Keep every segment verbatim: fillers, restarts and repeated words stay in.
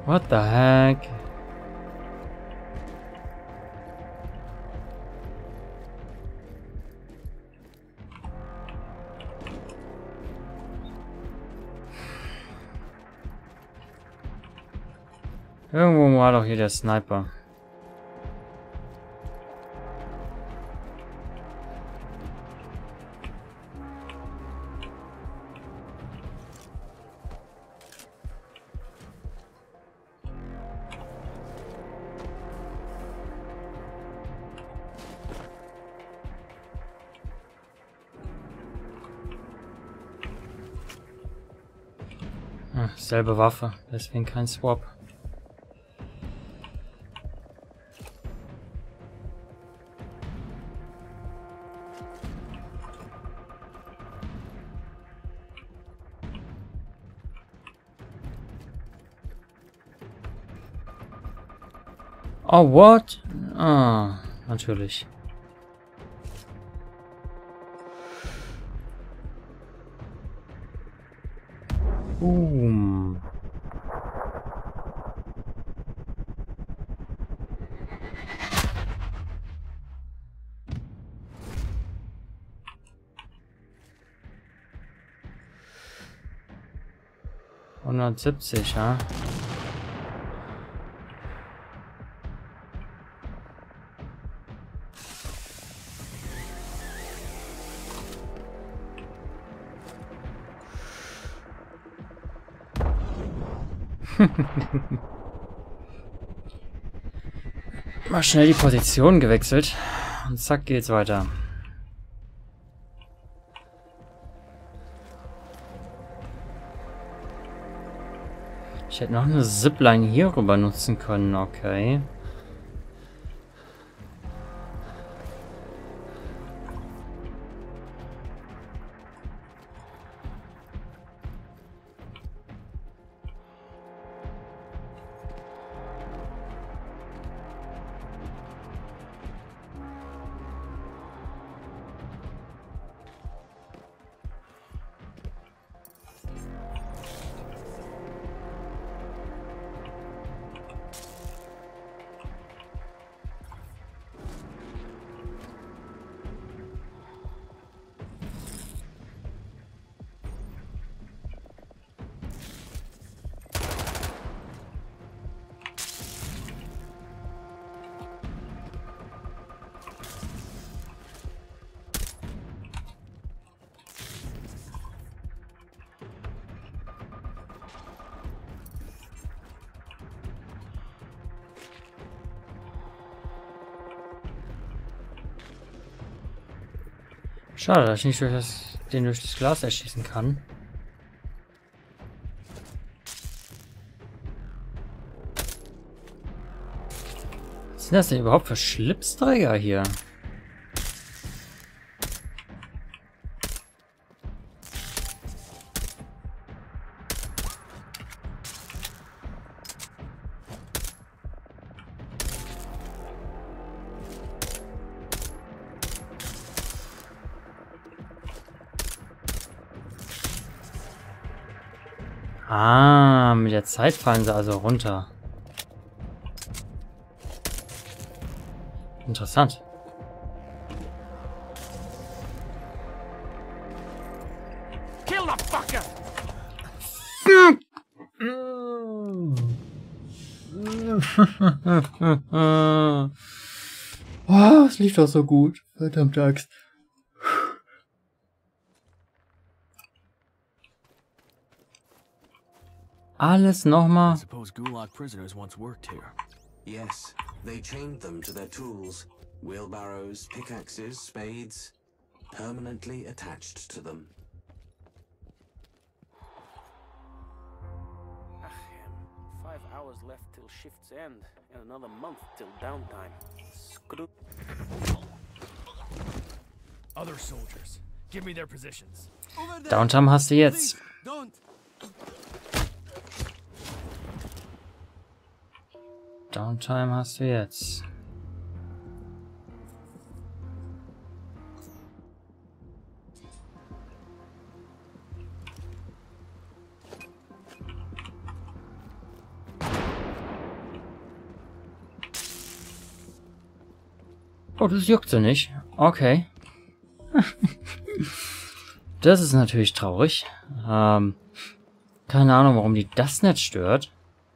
What the heck? Irgendwo war doch hier der Sniper. Ah, selbe Waffe, deswegen kein Swap. Oh, what? Ah, natürlich. Boom. hundertsiebzig, ja? Mal schnell die Position gewechselt und zack geht's weiter. Ich hätte noch eine Zipline hier rüber nutzen können, okay. Schade, dass ich nicht durch das, den durch das Glas erschießen kann. Was sind das denn überhaupt für Schlipsträger hier? Ah, mit der Zeit fallen sie also runter. Interessant. Kill the fucker! Oh, es lief doch so gut. Verdammte Axt. Alles nochmal. I suppose Gulag prisoners once worked here. Yes, they chained them to their tools. Wheelbarrows, pickaxes, spades. Permanently attached to them. Five hours left till shift's end, and another month till downtime. Screw. Other soldiers, give me their positions. Downtime hast du jetzt. Don't. Downtime hast du jetzt. Oh, das juckt sie nicht. Okay. Das ist natürlich traurig. Ähm, keine Ahnung, warum die das nicht stört.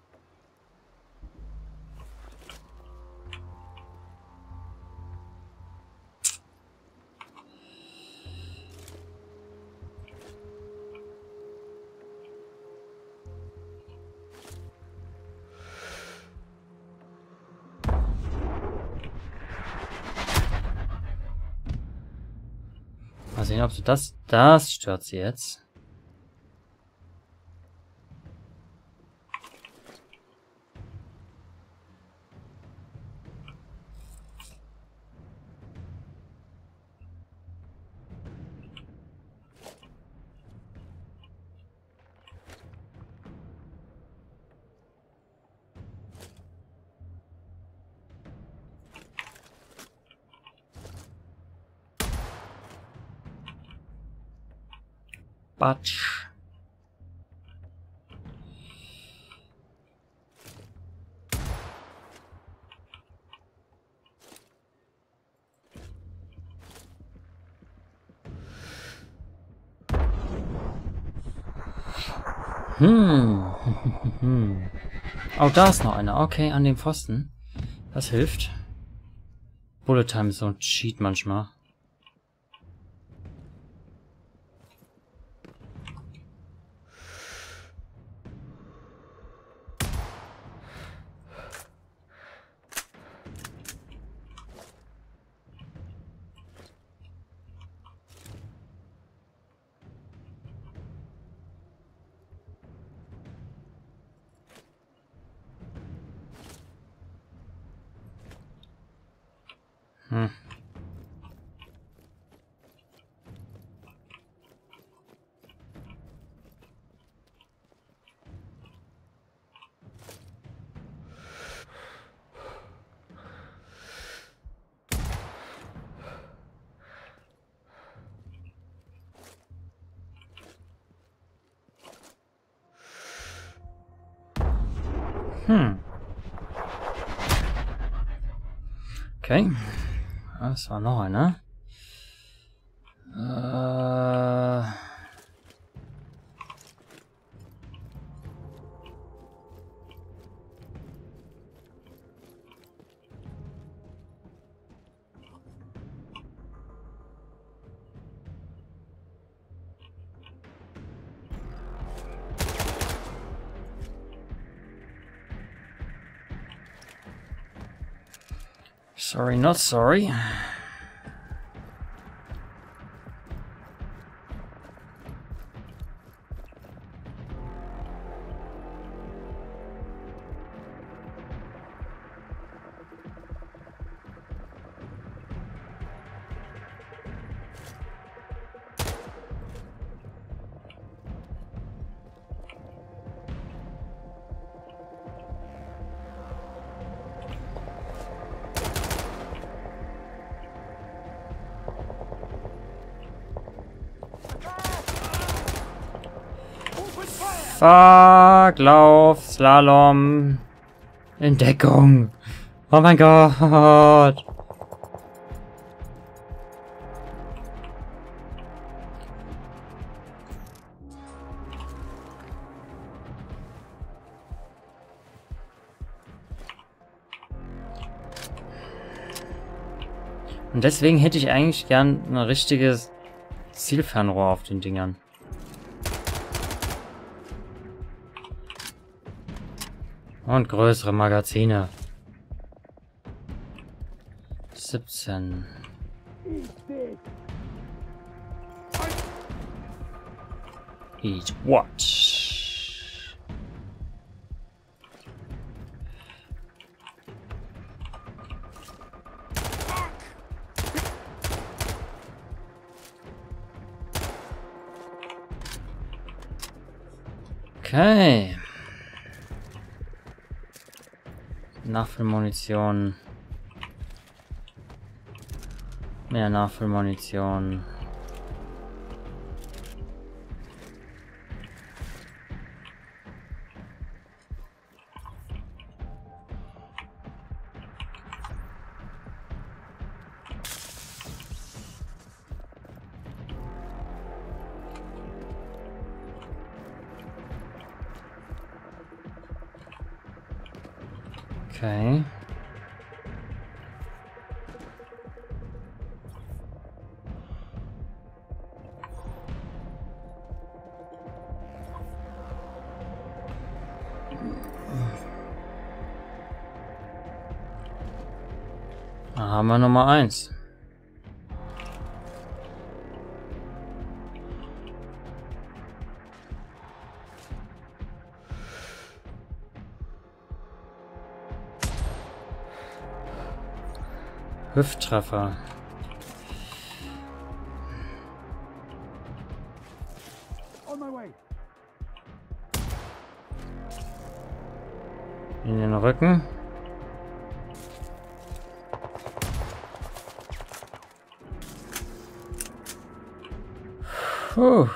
Mal sehen, ob sie das... Das stört sie jetzt. Batsch. Hm. Oh, da ist noch einer. Okay, an dem Pfosten. Das hilft. Bullet Time ist so ein Cheat manchmal. Hm. Hm. Okay. Das war noch einer. Äh... Sorry, not sorry. Fuck, Lauf, Slalom, Entdeckung. Oh mein Gott. Und deswegen hätte ich eigentlich gern ein richtiges Zielfernrohr auf den Dingern. Und größere Magazine. siebzehn. Eat what? Okay. Nachfüllmunition. Mehr Nachfüllmunition. Okay. Da haben wir Nummer eins. Hüfttreffer. In den Rücken. Puh.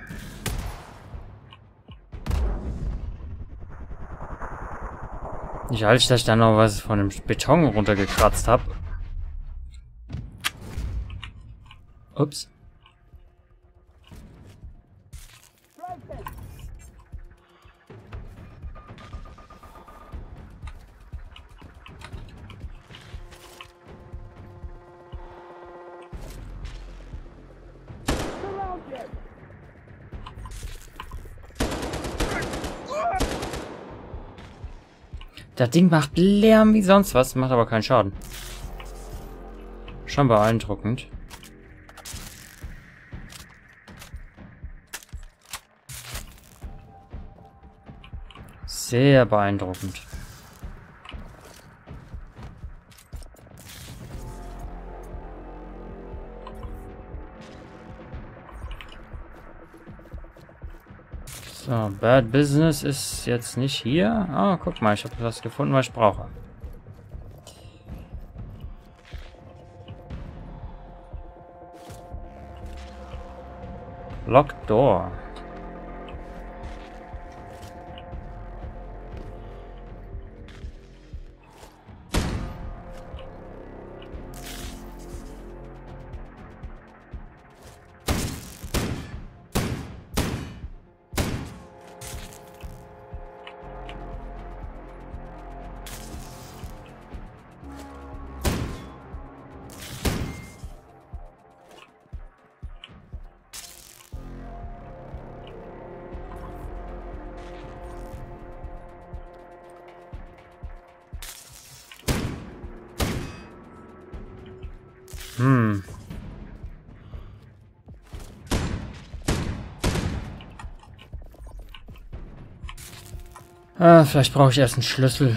Nicht als dass ich da noch was von dem Beton runtergekratzt habe. Ups. Das Ding macht Lärm wie sonst was, macht aber keinen Schaden. Schon beeindruckend. Sehr beeindruckend. So, Bad Business ist jetzt nicht hier. Ah, guck mal, ich habe was gefunden, was ich brauche. Locked Door. Hm. Ah, vielleicht brauche ich erst einen Schlüssel.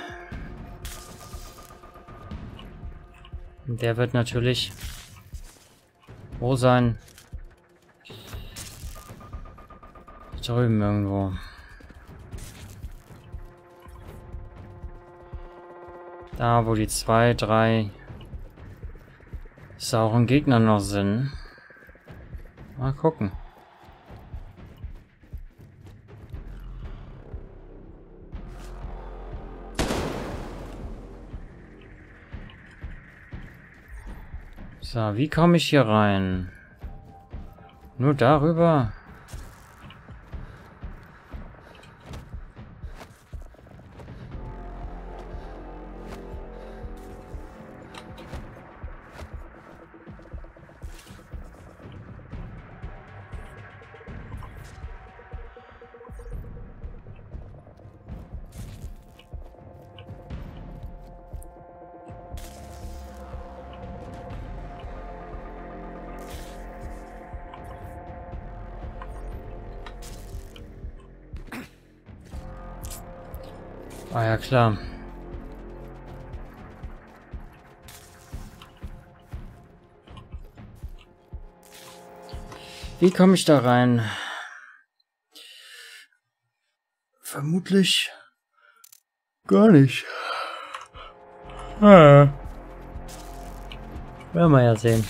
Der wird natürlich wo sein? Drüben irgendwo. Da, wo die zwei, drei sauren Gegner noch sind. Mal gucken. So, wie komme ich hier rein? Nur darüber? Ah ja, klar. Wie komme ich da rein? Vermutlich gar nicht. Ah. Werden wir ja sehen.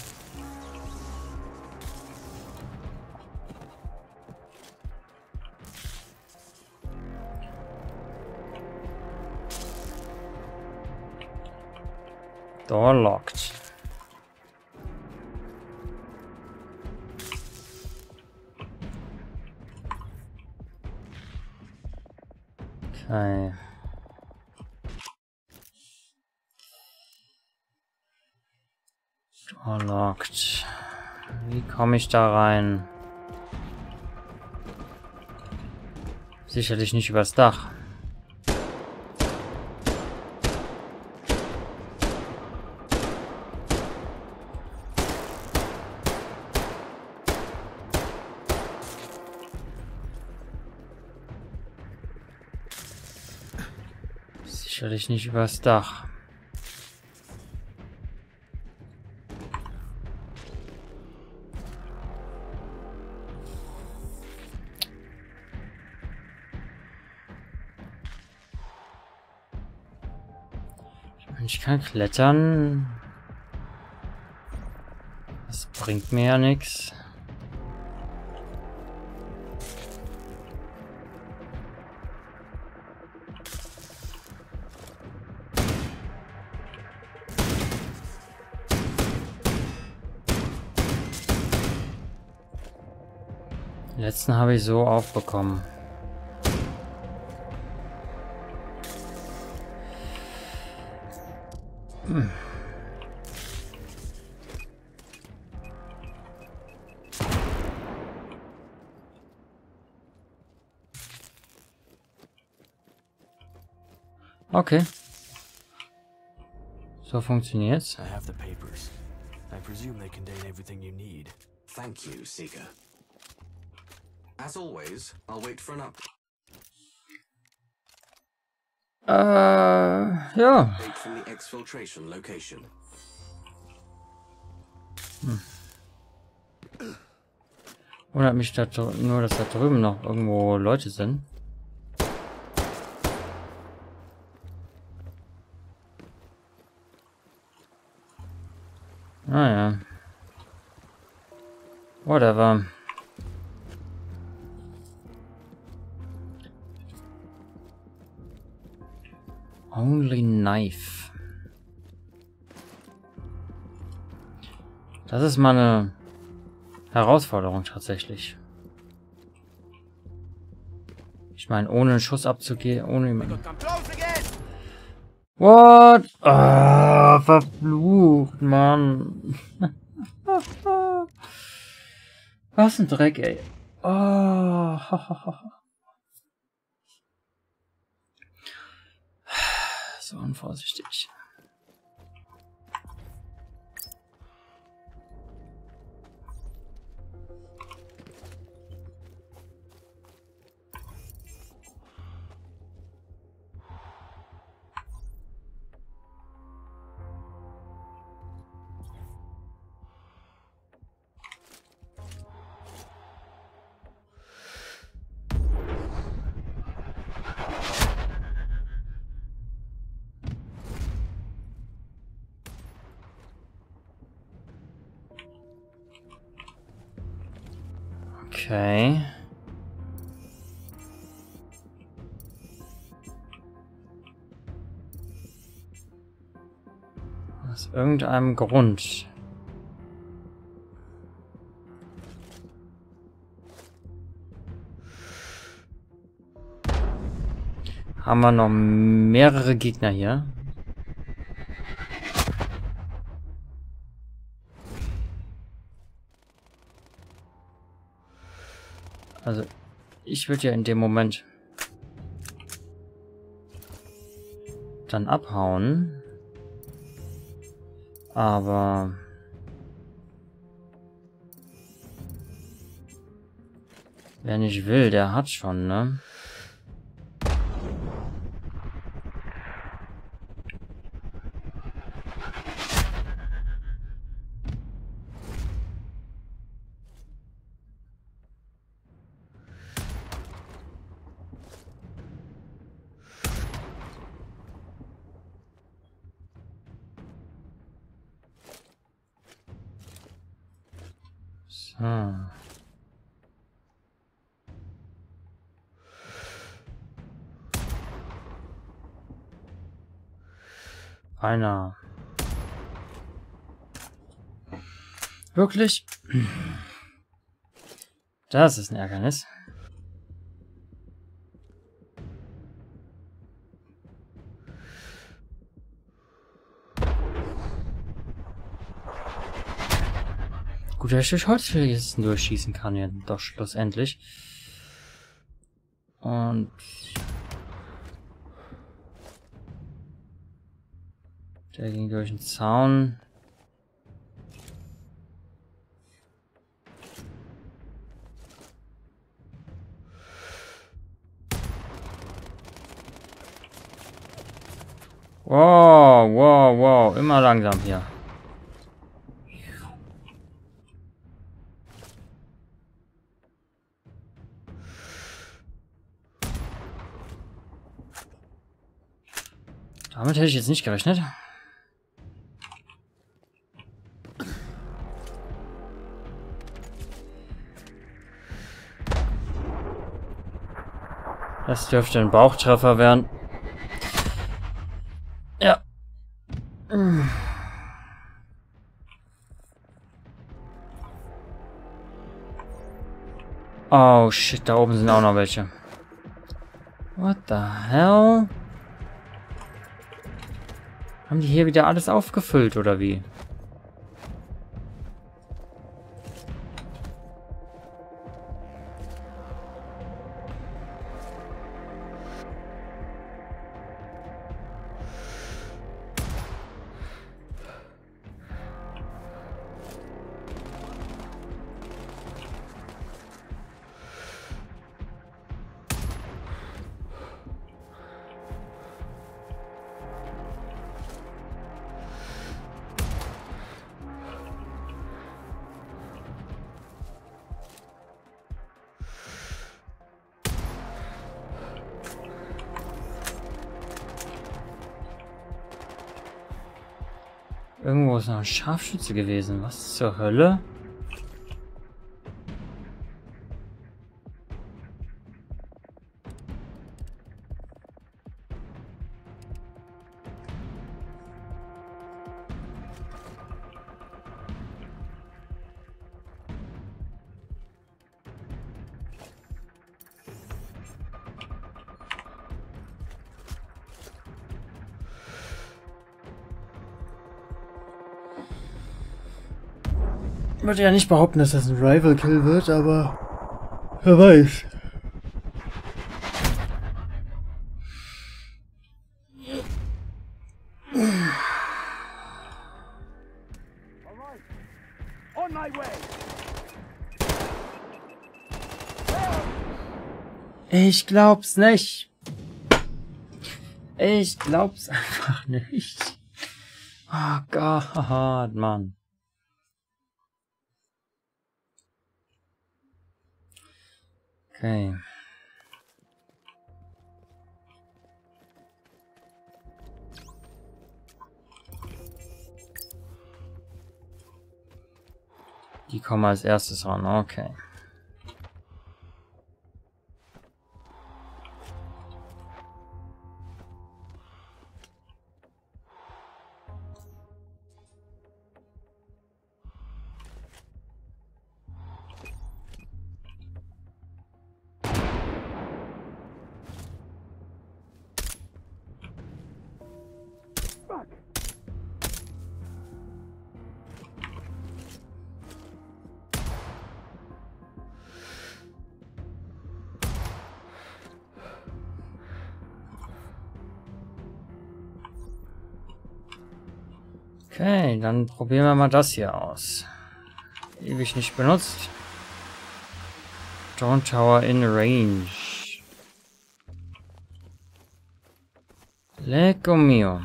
Door locked. Okay. Oh, locked. Wie komme ich da rein? Sicherlich nicht übers Dach. Sicherlich nicht übers Dach. Ich kann klettern. Das bringt mir ja nichts. Den letzten habe ich so aufbekommen. Hm. Okay. So funktioniert's. I have the papers. I presume they contain everything you need. Thank you, Seeker. As always, I'll wait for an up. Äh, ja. Wait from the exfiltration location. Hm. Wundert mich da nur, dass da drüben noch irgendwo Leute sind. Naja. Whatever. Only knife. Das ist mal eine Herausforderung tatsächlich. Ich meine, ohne einen Schuss abzugehen, ohne jemanden. What? Ah, verflucht, Mann. Was ein Dreck, ey. Oh. So unvorsichtig. Okay. Aus irgendeinem Grund. Haben wir noch mehrere Gegner hier. Also, ich würde ja in dem Moment dann abhauen. Aber wer nicht will, der hat schon, ne? So. Einer. Wirklich? Das ist ein Ärgernis. Gut, dass ich durch Holzfälligsten durchschießen kann, ja, doch schlussendlich. Und... Der ging durch den Zaun. Wow, wow, wow. Immer langsam hier. Damit hätte ich jetzt nicht gerechnet. Das dürfte ein Bauchtreffer werden. Ja. Oh shit, da oben sind auch noch welche. What the hell? Haben die hier wieder alles aufgefüllt, oder wie? Irgendwo ist noch ein Scharfschütze gewesen. Was zur Hölle? Ich würde ja nicht behaupten, dass das ein Rival-Kill wird, aber wer weiß. On my way. Ich glaub's nicht. Ich glaub's einfach nicht. Oh Gott, Mann. Okay. Die kommen als erstes ran, okay. Okay, dann probieren wir mal das hier aus. Ewig nicht benutzt. Drone Tower in Range. Lecco mio.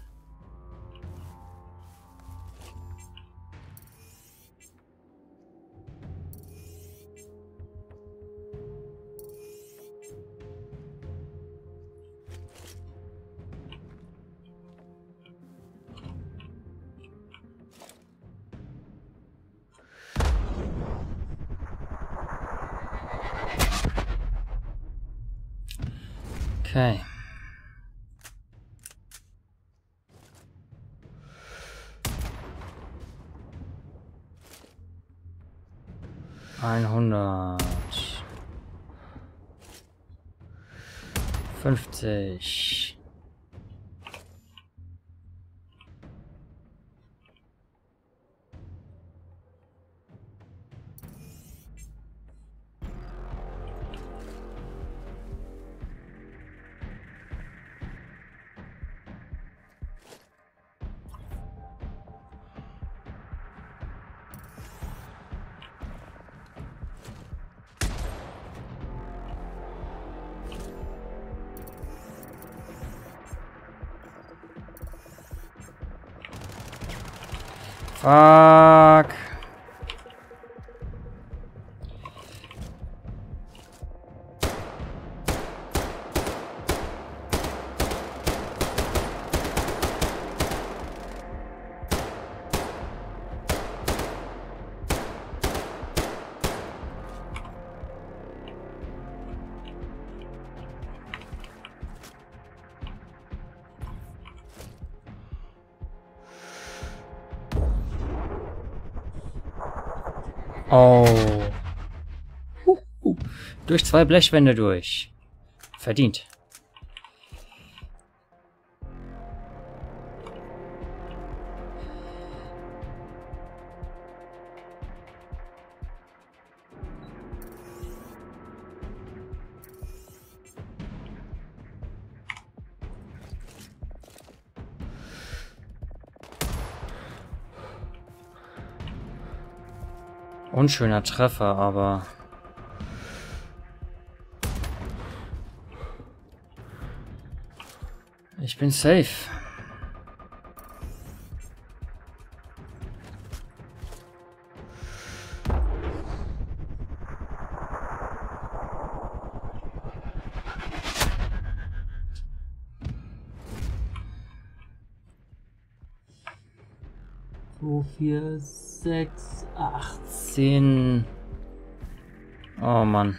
Okay. Einhundert. Fünfzig. Fuck. Oh. Huh, huh. Durch zwei Blechwände durch. Verdient. Unschöner Treffer, aber... Ich bin safe. zwei, vier, sechs, acht, zehn. Oh Mann.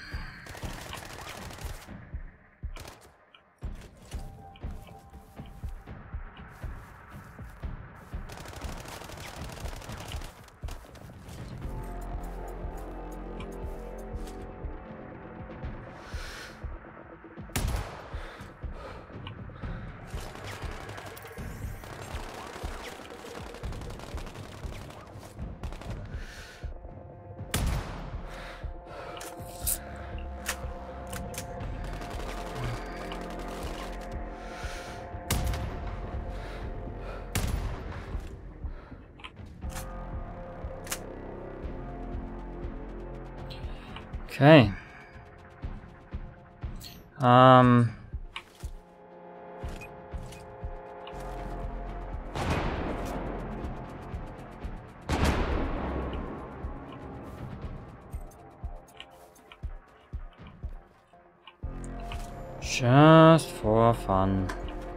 Okay. Ähm. Just for fun.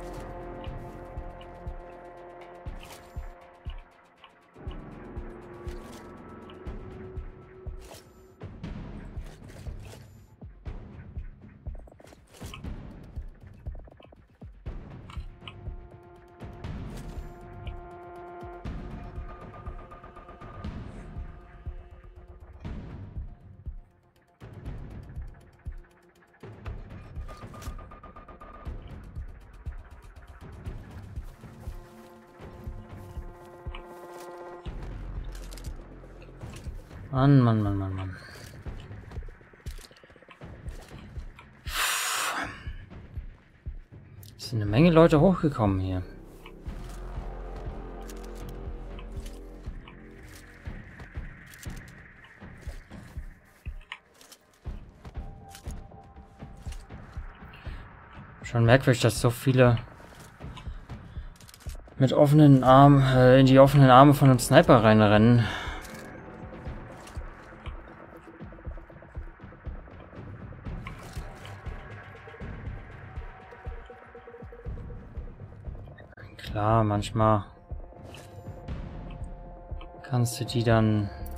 Mann, Mann, Mann, Mann, Mann. Es sind eine Menge Leute hochgekommen hier. Schon merkwürdig, dass so viele mit offenen Armen äh, in die offenen Arme von einem Sniper reinrennen. Klar, manchmal kannst du die dann